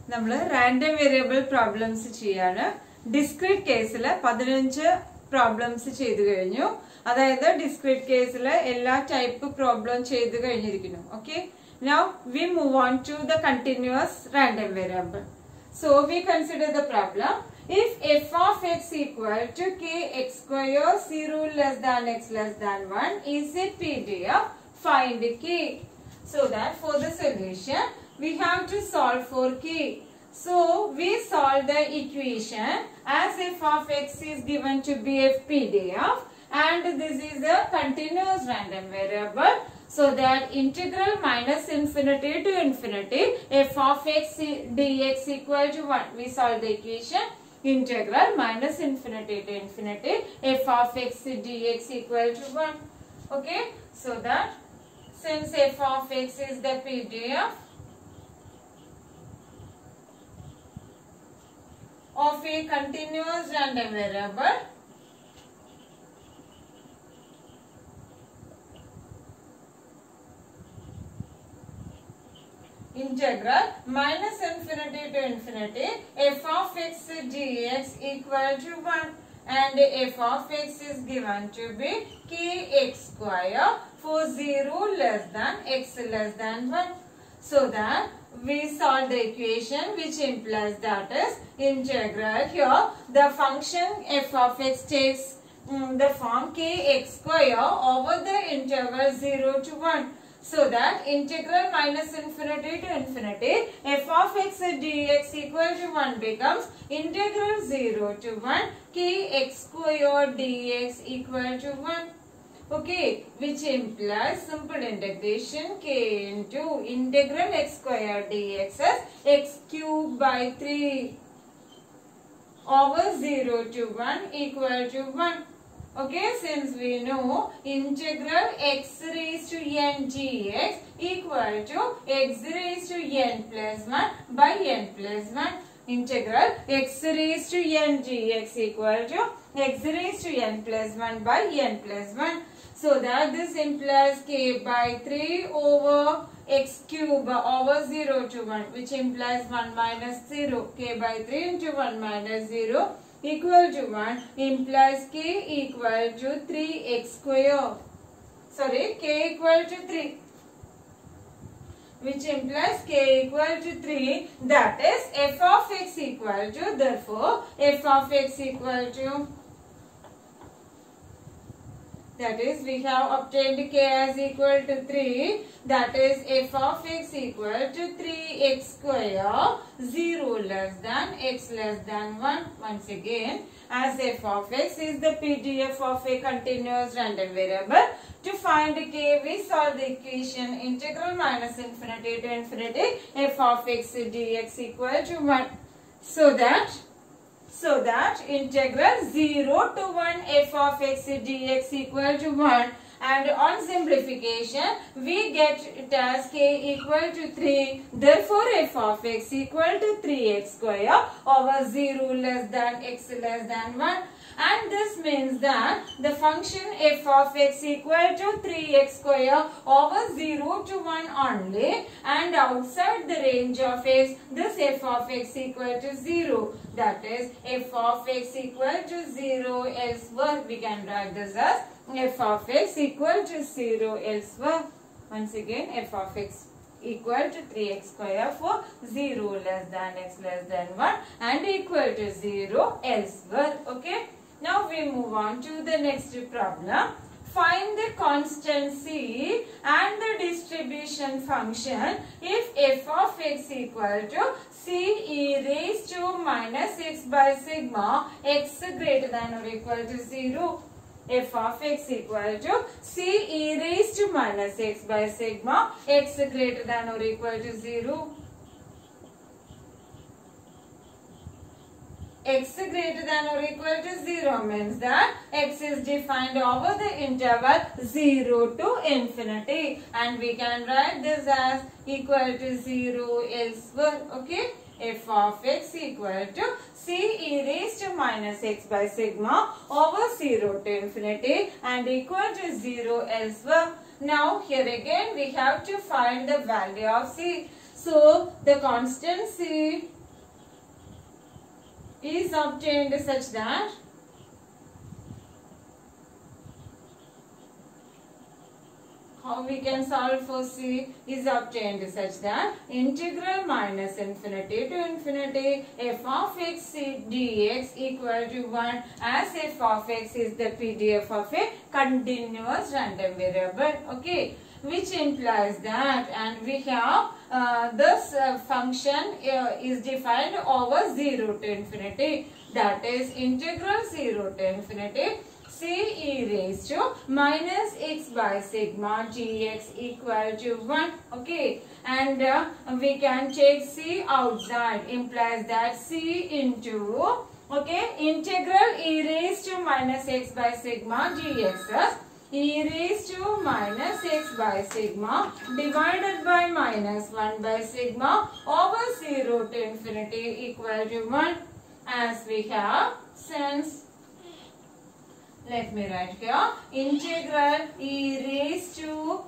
നമ്മൾ random variable problems ചെയ്യാണ്. Discrete കേസിൽ 15 പ്രോബ്ലംസ് ചെയ്തു കഴിഞ്ഞു. അതായത് ഡിസ്ക്രീറ്റ് കേസിൽ എല്ലാ ടൈപ്പ് പ്രോബ്ലം ചെയ്തു കഴിഞ്ഞിരിക്കുന്നു. Okay, now we move on to the continuous random variable. So we consider the problem. If f of x equal to kx square 0 less than x less than 1 is a PDF, find k. So that for the solution we have to solve for k. So we solve the equation as f of x is given to be a PDF and this is a continuous random variable. So that integral minus infinity to infinity f of x dx equal to 1. We solve the equation integral minus infinity to infinity f of x dx equal to 1. Okay, so that since f of x is the PDF of a continuous random variable, integral minus infinity to infinity f of x dx equal to 1 and f of x is given to be kx square for 0 less than x less than 1. So that we solve the equation which implies that is integral. Here the function f of x takes the form kx square over the interval 0 to 1. So that integral minus infinity to infinity f of x dx equal to 1 becomes integral 0 to 1 kx square dx equal to 1. Okay, which implies simple integration k into integral x square dx as x cube by 3 over 0 to 1 equal to 1. Okay, since we know integral x raised to n dx equal to x raised to n plus 1 by n plus 1. Integral x raised to n dx equal to x raised to n plus 1 by n plus 1. So that this implies k by 3 over x cube over 0 to 1, which implies 1 minus 0. K by 3 into 1 minus 0 equal to 1 implies k equal to 3x square. Sorry, k equal to 3, which implies k equal to 3. That is f of x equal to, therefore f of x equal to, that is we have obtained k as equal to 3. That is f of x equal to 3x square 0 less than x less than 1. Once again, as f of x is the PDF of a continuous random variable, to find k we solve the equation integral minus infinity to infinity f of x dx equal to 1. So that integral 0 to 1 f of x dx equal to 1, and on simplification we get it as k equal to 3. Therefore f of x equal to 3x square over 0 less than x less than 1. And this means that the function f of x equal to 3x square over 0 to 1 only, and outside the range of x, this f of x equal to 0. That is f of x equal to 0 elsewhere. We can write this as f of x equal to 0 elsewhere. Once again, f of x equal to 3x square for 0 less than x less than 1 and equal to 0 elsewhere. Okay. Now we move on to the next problem. Find the constant c and the distribution function if f of x equal to c e raised to minus x by sigma x greater than or equal to 0. F of x equal to c e raised to minus x by sigma x greater than or equal to 0. X greater than or equal to 0 means that x is defined over the interval 0 to infinity, and we can write this as equal to 0 elsewhere. Okay, f of x equal to c e raised to minus x by sigma over 0 to infinity and equal to 0 elsewhere. Now here again we have to find the value of c. So the constant c is obtained such that how we can solve for C is obtained such that integral minus infinity to infinity f of x dx equal to 1 as f of x is the PDF of a continuous random variable. Okay, which implies that, and we have this function is defined over 0 to infinity, that is integral 0 to infinity c e raised to minus x by sigma gx equal to 1. Okay, and we can take c outside, implies that c into, okay, integral e raised to minus x by sigma gx e raised to minus x by sigma divided by minus 1 by sigma over 0 to infinity equal to 1, as we have since. Let me write here integral e raised to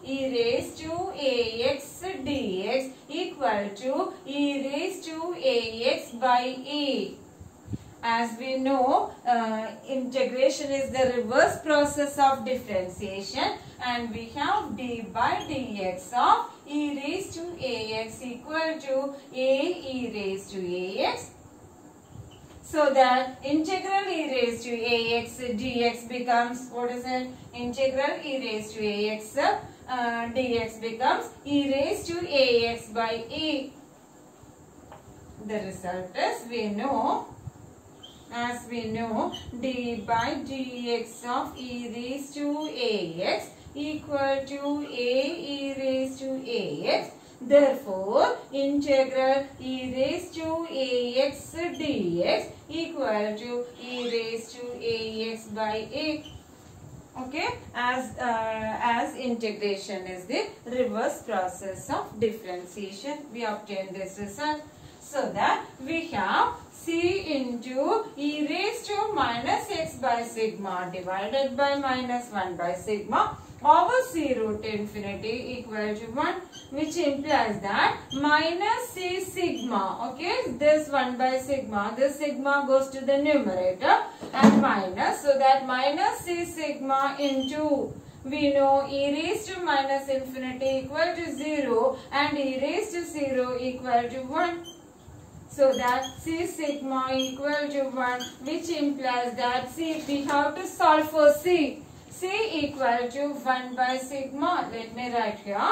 ax dx equal to e raised to ax by a. As we know, integration is the reverse process of differentiation, and we have d by dx of e raised to ax equal to a e raised to ax. So that integral e raised to ax dx becomes, what is it? Integral e raised to ax dx becomes e raised to ax by a. The result is, we know, as we know, d by dx of e raised to ax equal to a e raised to ax. Therefore, integral e raised to ax dx equal to e raised to ax by a. Okay, as integration is the reverse process of differentiation, we obtain this result. So that we have c into e raised to minus x by sigma divided by minus 1 by sigma over 0 to infinity equal to 1, which implies that minus c sigma, okay, this 1 by sigma, this sigma goes to the numerator and minus, so that minus c sigma into, we know e raised to minus infinity equal to 0 and e raised to 0 equal to 1. So that c sigma equal to 1, which implies that c, we have to solve for c. C equal to 1 by sigma. Let me write here.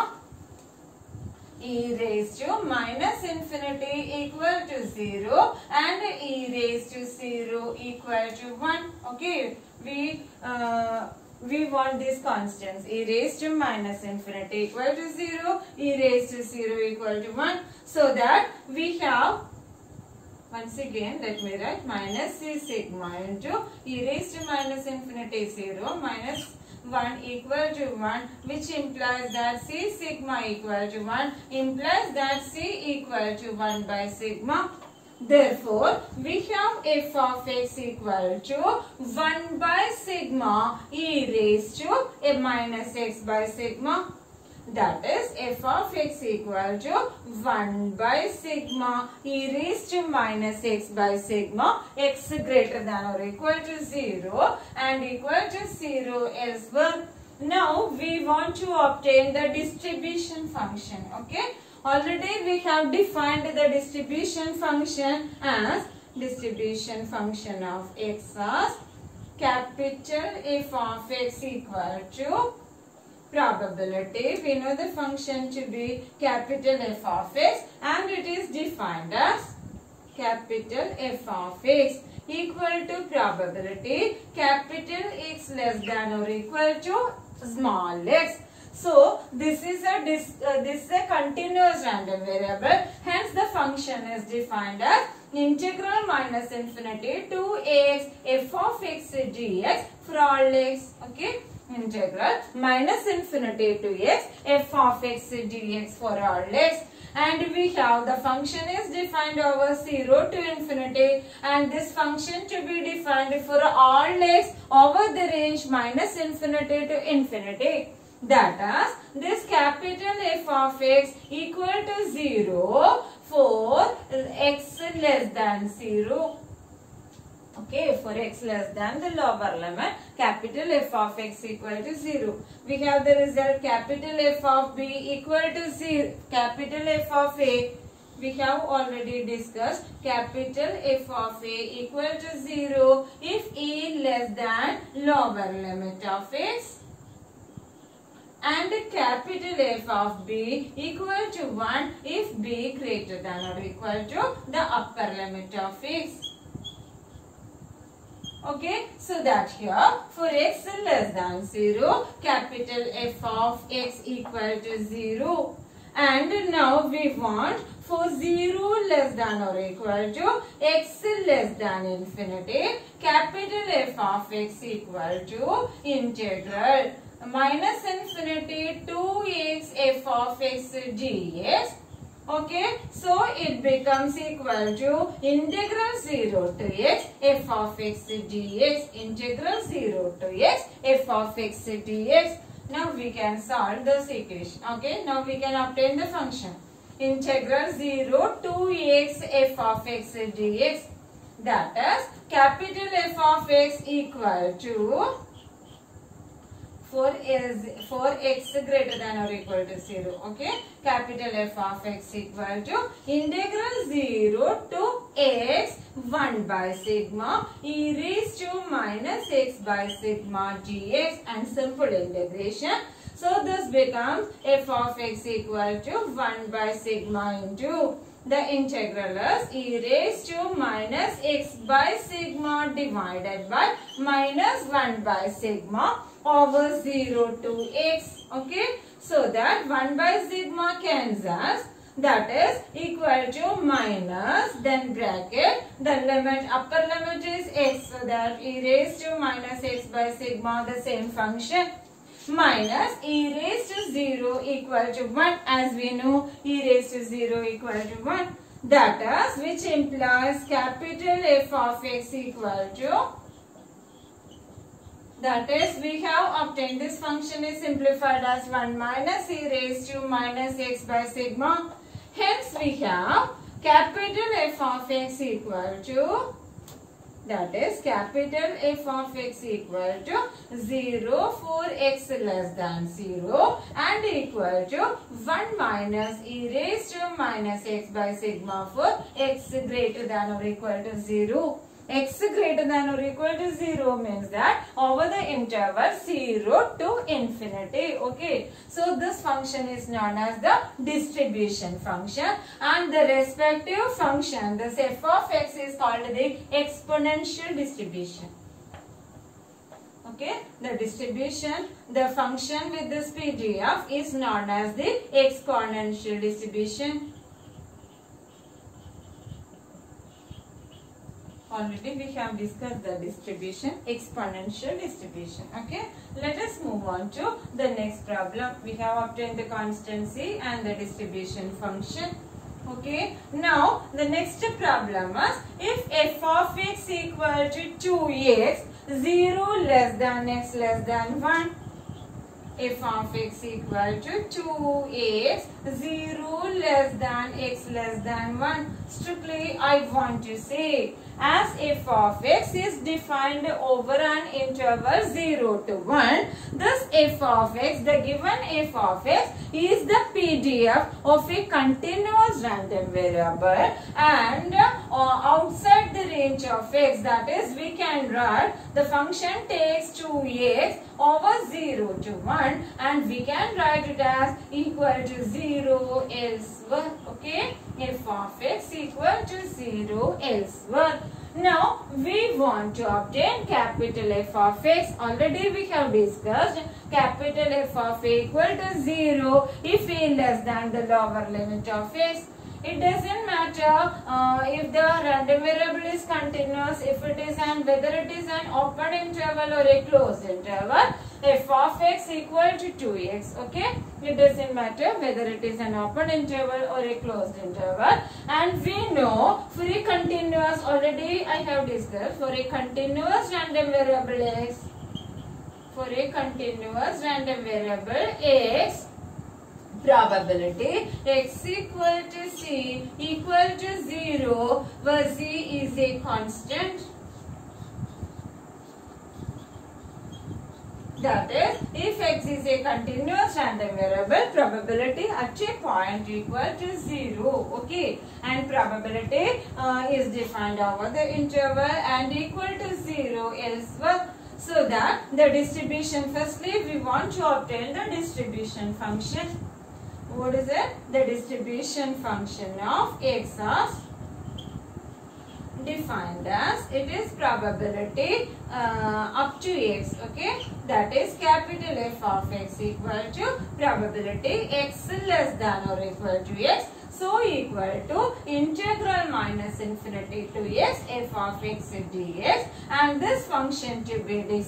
E raised to minus infinity equal to 0 and e raised to 0 equal to 1. Okay, we want these constants. E raised to minus infinity equal to 0, e raised to 0 equal to 1. So that we have, once again, let me write minus c sigma into e raised to minus infinity 0 minus 1 equal to 1, which implies that c sigma equal to 1 implies that c equal to 1 by sigma. Therefore, we have f of x equal to 1 by sigma e raised to a minus x by sigma. That is f of x equal to 1 by sigma e raised to minus x by sigma, x greater than or equal to 0 and equal to 0 elsewhere. Now we want to obtain the distribution function. Okay, already we have defined the distribution function as distribution function of x as capital F of x equal to probability. We know the function to be capital F of x and it is defined as capital F of x equal to probability capital X less than or equal to small x. So this is a continuous random variable, hence the function is defined as integral minus infinity to x f of x dx for all x. Okay, integral minus infinity to x f of x dx for all x, and we have the function is defined over 0 to infinity, and this function to be defined for all x over the range minus infinity to infinity. That is, this capital F of x equal to 0 for x less than 0. Okay, for x less than the lower limit, capital F of x equal to 0. We have the result capital F of b equal to 0. Capital F of a, we have already discussed capital F of a equal to 0 if e less than lower limit of x, and capital F of b equal to 1 if b greater than or equal to the upper limit of x. Okay, so that here for x less than 0, capital F of x equal to 0. And now we want for 0 less than or equal to x less than infinity, capital F of x equal to integral minus infinity 2x f of x dx. Okay, so it becomes equal to integral 0 to x f of x dx, integral 0 to x f of x dx. Now we can solve this equation. Okay, now we can obtain the function integral 0 to x f of x dx, that is capital F of x equal to for x greater than or equal to 0. Okay, capital F of x equal to integral 0 to x 1 by sigma e raised to minus x by sigma dx, and simple integration. So this becomes f of x equal to 1 by sigma into the integral is e raised to minus x by sigma divided by minus 1 by sigma over 0 to x. Okay, so that 1 by sigma cancels, that is equal to minus, then bracket, the limit, upper limit is x, so that e raised to minus x by sigma, the same function, minus e raised to 0 equal to 1, as we know e raised to 0 equal to 1, that is, which implies capital F of x equal to, that is, we have obtained this function is simplified as 1 minus e raised to minus x by sigma. Hence, we have capital F of x equal to, that is, capital F of x equal to 0 for x less than 0 and equal to 1 minus e raised to minus x by sigma for x greater than or equal to 0. X greater than or equal to 0 means that over the interval 0 to infinity. Okay, so this function is known as the distribution function, and the respective function, this f of x, is called the exponential distribution. Okay, the distribution, the function with this PDF is known as the exponential distribution. Already we have discussed the distribution, exponential distribution. Okay, let us move on to the next problem. We have obtained the constancy and the distribution function. Okay, now the next problem is if f of x equal to 2x, 0 less than x less than 1. F of x equal to 2x, 0 less than x less than 1. Strictly I want to say, as f of x is defined over an interval 0 to 1, this f of x, the given f of x, is the PDF of a continuous random variable, and outside the range of x, that is, we can write the function takes 2x over 0 to 1, and we can write it as equal to 0 elsewhere. Okay, f of x equal to 0 elsewhere. Now we want to obtain capital F of x. Already we have discussed capital F of a equal to 0 if a less than the lower limit of x. It doesn't matter if the random variable is continuous, if it is, and whether it is an open interval or a closed interval. F of x equal to 2x. Okay, it doesn't matter whether it is an open interval or a closed interval. And we know for a continuous, already I have discussed, for a continuous random variable x, for a continuous random variable x, probability x equal to c equal to 0, where c is a constant. That is, if x is a continuous random variable, probability at a point equal to 0. Okay, and probability is defined over the interval and equal to 0 elsewhere. So that the distribution, firstly we want to obtain the distribution function. What is it? The distribution function of x is defined as, it is probability up to x. Okay, that is capital F of x equal to probability x less than or equal to x. So equal to integral minus infinity to x f of x dx, and this function to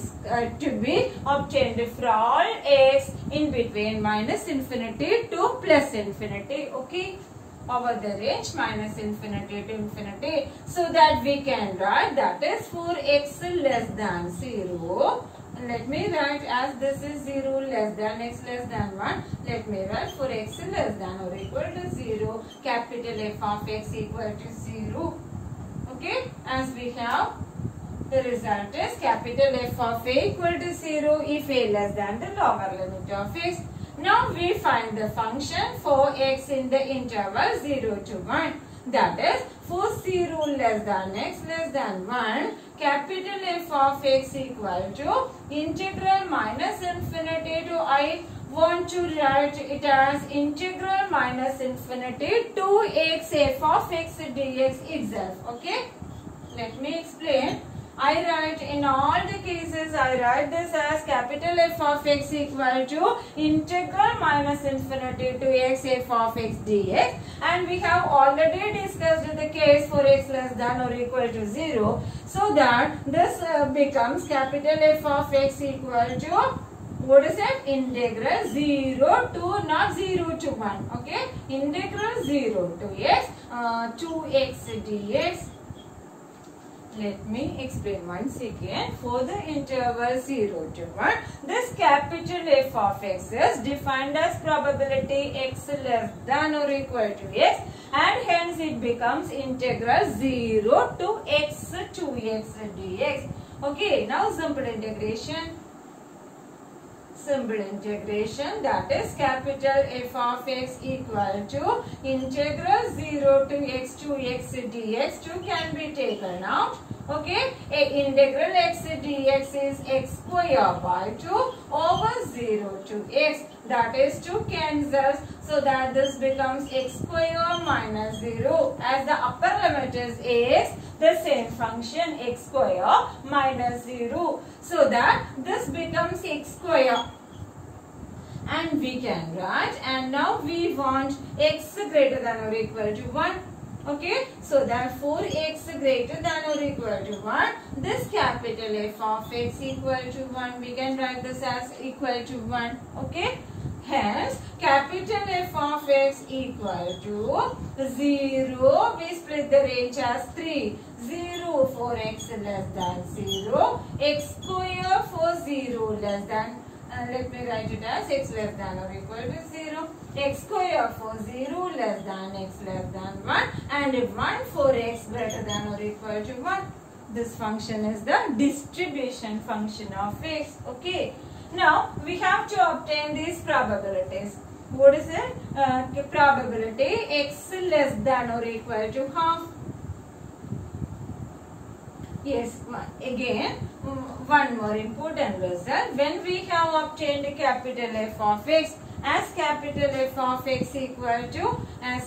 be obtained for all x in between minus infinity to plus infinity. Okay, over the range minus infinity to infinity, so that we can write, that is for x less than 0. Let me write, as this is 0 less than x less than 1, let me write for x less than or equal to 0, capital F of x equal to 0. Okay, as we have, the result is capital F of a equal to 0 if a less than the lower limit of x. Now we find the function for x in the interval 0 to 1. That is, for 0 less than x less than 1, capital F of x equal to integral minus infinity to, I want to write it as integral minus infinity to x f of x dx itself. Okay, let me explain. I write, in all the cases I write this as capital F of x equal to integral minus infinity to x f of x dx, and we have already discussed the case for x less than or equal to 0, so that this becomes capital F of x equal to, what is it? Integral 0 to, not 0 to 1, okay, integral 0 to x to x dx. Let me explain once again. For the interval 0 to 1, this capital F of x is defined as probability x less than or equal to x, and hence it becomes integral 0 to x dx. Okay, now simple integration. Simple integration, that is capital F of x equal to integral 0 to x dx. 2 can be taken out. Okay, integral x dx is x square by 2 over 0 to x, that is 2 cancels, so that this becomes x square minus 0. As the upper limit is x, the same function x square minus 0, so that this becomes x square. And we can write, and now we want x greater than or equal to 1. Okay, so therefore x greater than or equal to 1, this capital F of x equal to 1, we can write this as equal to 1. Okay, hence capital F of x equal to 0, we split the range as 3. 0 for x less than 0, x square for 0 less than, let me write it as x less than or equal to 0, x square for 0 less than x less than 1, and 1 for x greater than or equal to 1. This function is the distribution function of x. Okay, now we have to obtain these probabilities. What is it? Probability x less than or equal to half. Yes, again, one more important result. When we have obtained capital F of x, as capital F of x equal to,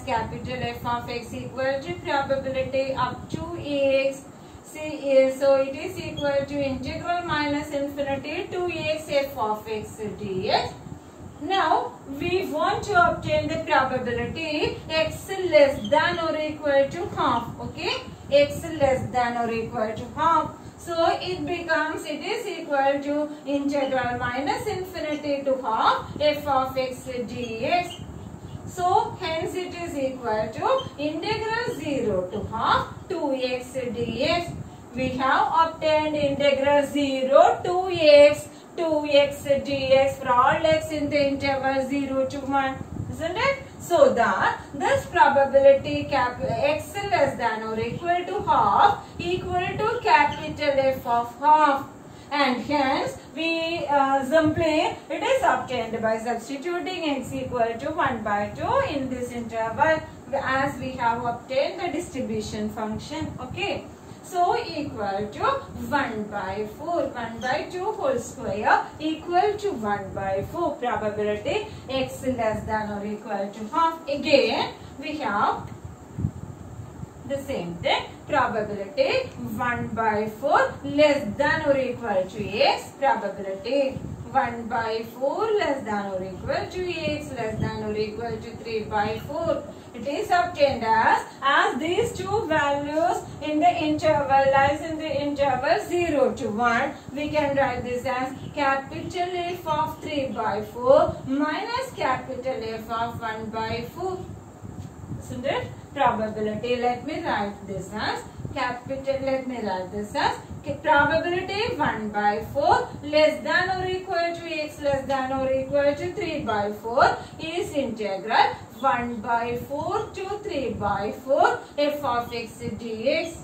probability up to x. See, so it is equal to integral minus infinity to x f of x dx. Now we want to obtain the probability x less than or equal to half. Okay, x less than or equal to half. So it becomes, it is equal to integral minus infinity to half f of x dx. So hence it is equal to integral 0 to half 2x dx. We have obtained integral 0 to x 2x dx for all x in the interval 0 to 1, isn't it? So that this probability x less than or equal to half equal to capital F of half. and hence we simply it is obtained by substituting x equal to 1 by 2 in this interval, as we have obtained the distribution function. Okay, so equal to 1 by 4, 1 by 2 whole square equal to 1 by 4. Probability x less than or equal to half. Again we have the same thing. Probability 1 by 4 less than or equal to x. Probability 1 by 4 less than or equal to x less than or equal to 3 by 4. It is obtained as these two values in the interval lies in the interval 0 to 1. We can write this as capital F of 3 by 4 minus capital F of 1 by 4. Isn't it? Probability, let me write this as probability 1 by 4 less than or equal to x less than or equal to 3 by 4 is integral 1 by 4 to 3 by 4 f of x dx.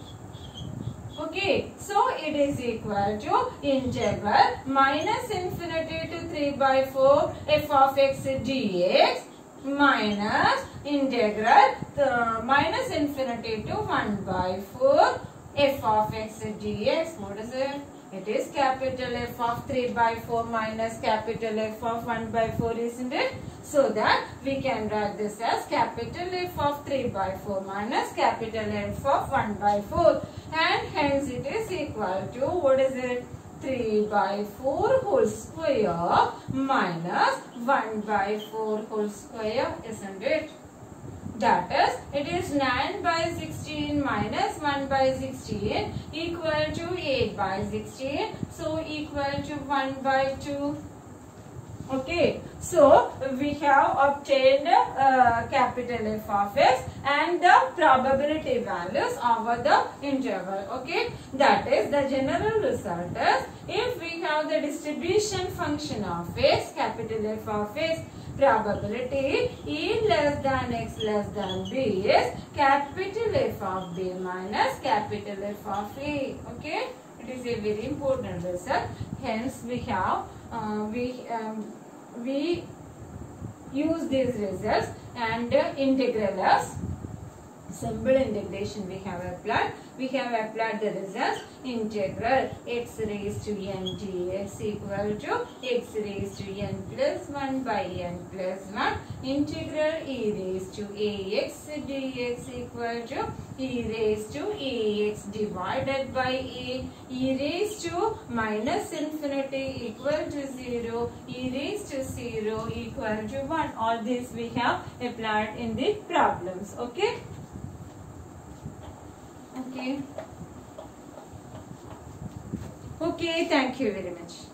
Okay, so it is equal to integral minus infinity to 3 by 4 f of x dx minus integral minus infinity to 1 by 4 f of x dx. What is it? It is capital F of 3 by 4 minus capital F of 1 by 4, isn't it? So that we can write this as capital F of 3 by 4 minus capital F of 1 by 4, and hence it is equal to, what is it? 3 by 4 whole square minus 1 by 4 whole square, isn't it? That is, it is 9 by 16 minus 1 by 16 equal to 8 by 16. So equal to 1 by 2. Okay, so we have obtained capital F of x and the probability values over the interval. Okay, that is the general result is, if we have the distribution function of x, capital F of x, probability E less than x less than b is capital F of b minus capital F of a. Okay, it is a very important result. Hence we have we use these results and integral as simple integration we have applied. We have applied the results. Integral x raised to n dx equal to x raised to n plus 1 by n plus 1. Integral e raised to ax dx equal to e raised to ax divided by a. E raised to minus infinity equal to 0. E raised to 0 equal to 1. All this we have applied in the problems. Okay. Okay, thank you very much.